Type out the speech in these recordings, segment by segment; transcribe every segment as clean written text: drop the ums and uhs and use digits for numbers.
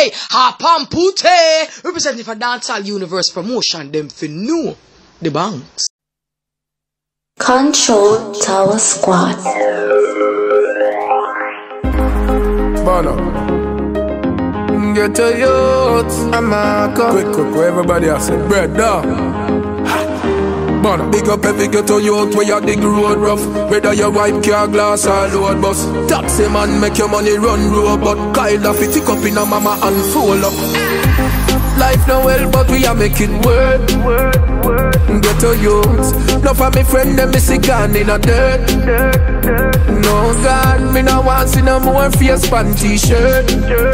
Hey, Hapam Pute, representing for Dancehall Universe Promotion, them for know the banks. Control Tower Squad. Bono. Get to youth, I'm a quick, everybody has said bread down. Bono. Big up every ghetto youth where you dig road rough. Whether you wipe car glass or load bus. Taxi man make your money run road, but Kyle off it tick up in a mama and fold up. Life no well, but we are making work. Ghetto youth, no for me friend them missing gun in a dirt. No God, me no want see no more face pan t-shirt.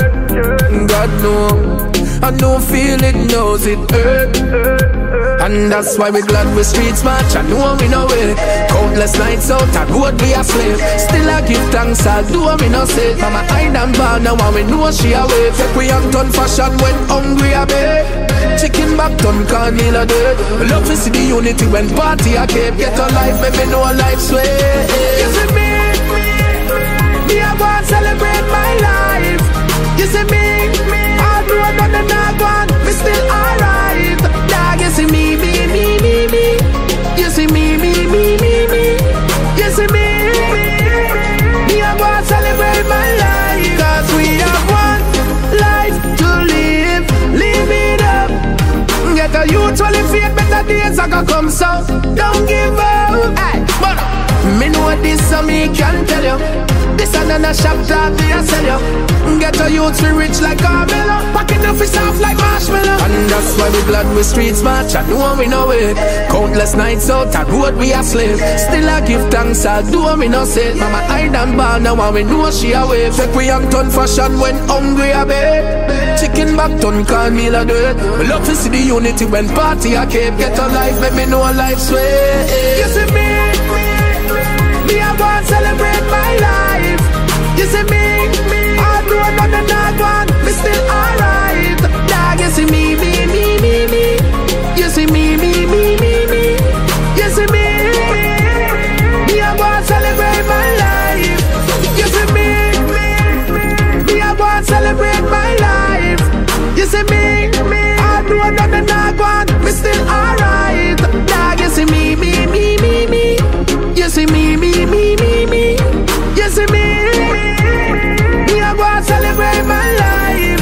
God no, I no feel it, knows it hurt. And that's why we glad we streets match. I know we know it. Countless nights out, I road we a slave. Still I give thanks, I do me no say. Mama hide and bar now and we know she away. Take we have done fashion when hungry a bed. Chicken back done can't a dead. Love to see the unity when party a cape. Get a life, make me know life's way. You see me I want to celebrate my life. You see me all road on the dark one, me still alright. Dog, you see me. You see me. You see me. Me I want to celebrate my life. Cause we have one life to live. Live it up. Get a youth while in faith, better days are gonna come, so don't give up. Hey, but me know this so me can tell you. This another shop talk me I sell you. Get a youth we rich like Carmelo. Pocket off his soft like marshmallow. And that's why we glad we streets match. I know we know it. Countless nights out at road we a slave. Still I give thanks, I do me no say. Mama hide and bar now and we know she away. Take we young ton fashion when hungry a bed. Chicken back ton call me la dirt. We love to see the unity when party a cape. Get a life, make me know life's way. You see me I want to celebrate my life. You see me all road on the dark one, me still alright. Dog, you see me. You see me. You see me I want to celebrate my life. You see me I want to celebrate my life. You see me all road on the dark one, me still alright. Dog, you see me. You see me. You see me I want to celebrate my life.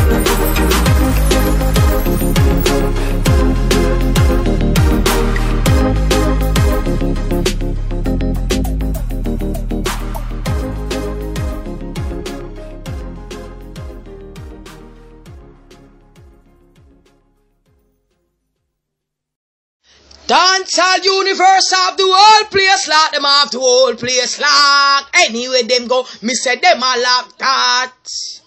Dancehall Universe have the whole place lock, them have the whole place lock. Anyway them go, me say them a lock that.